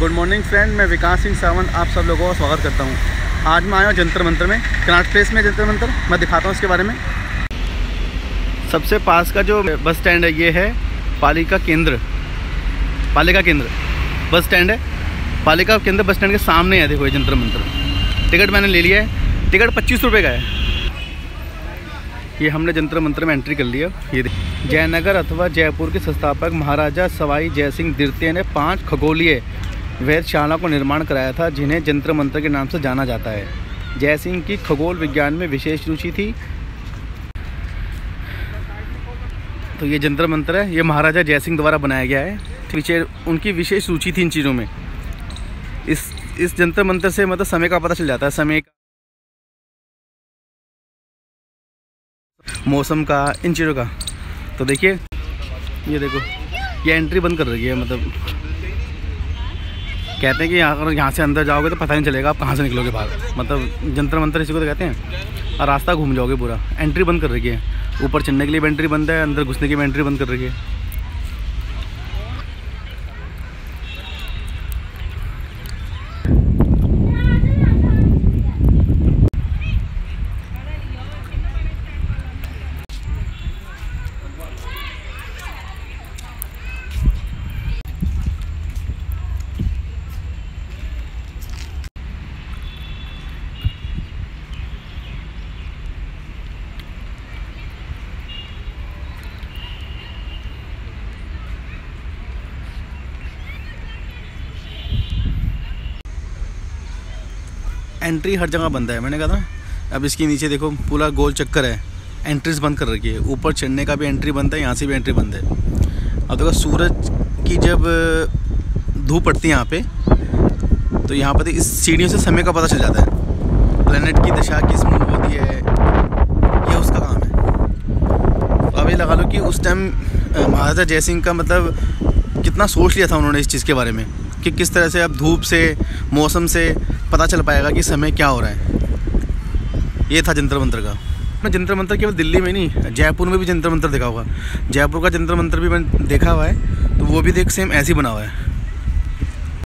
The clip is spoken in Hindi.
गुड मॉर्निंग फ्रेंड, मैं विकास सिंह सावंत आप सब लोगों का स्वागत करता हूँ। आज मैं आया हूँ जंतर मंतर में, कनॉट प्लेस में जंतर मंतर। मैं दिखाता हूँ इसके बारे में। सबसे पास का जो बस स्टैंड है ये है पालिका केंद्र बस स्टैंड है। पालिका केंद्र बस स्टैंड के सामने है, देखो ये जंतर मंतर। टिकट मैंने ले लिया है, टिकट 25 रुपये का है। ये हमने जंतर मंतर में एंट्री कर लिया। ये जयनगर अथवा जयपुर के संस्थापक महाराजा सवाई जयसिंह द्वितीय ने 5 खगोलीय वेधशाला को निर्माण कराया था, जिन्हें जंतर मंतर के नाम से जाना जाता है। जयसिंह की खगोल विज्ञान में विशेष रुचि थी। तो ये जंतर मंतर है, ये महाराजा जयसिंह द्वारा बनाया गया है। पीछे उनकी विशेष रुचि थी इन चीज़ों में। इस जंतर मंतर से मतलब समय का पता चल जाता है, समय का, मौसम का, इन चीज़ों का। तो देखिए, ये देखो, ये एंट्री बंद कर रही है। मतलब कहते हैं कि अगर यहाँ से अंदर जाओगे तो पता नहीं चलेगा आप कहाँ से निकलोगे बाहर। मतलब जंतर मंतर इसी को तो कहते हैं। और रास्ता घूम जाओगे पूरा। एंट्री बंद कर रही है, ऊपर चढ़ने के लिए भी एंट्री बंद है, अंदर घुसने की भी एंट्री बंद कर रही है। एंट्री हर जगह बंद है, मैंने कहा था। अब इसके नीचे देखो पूरा गोल चक्कर है, एंट्रीज बंद कर रखी है। ऊपर चढ़ने का भी एंट्री बंद है, यहाँ से भी एंट्री बंद है। अब देखो सूरज की जब धूप पड़ती है यहाँ पे, तो यहाँ पर इस सीढ़ियों से समय का पता चल जाता है। प्लैनेट की दिशा किस मूव होती है, ये उसका काम है। तो अब ये लगा लो कि उस टाइम महाराजा जयसिंह का मतलब कितना सोच लिया था उन्होंने इस चीज़ के बारे में, कि किस तरह से अब धूप से, मौसम से पता चल पाएगा कि समय क्या हो रहा है। ये था जंतर मंतर का। मैं जंतर मंतर केवल दिल्ली में नहीं, जयपुर में भी जंतर मंतर देखा होगा। जयपुर का जंतर मंतर भी मैंने देखा हुआ है, तो वो भी देख सेम ऐसे ही बना हुआ है।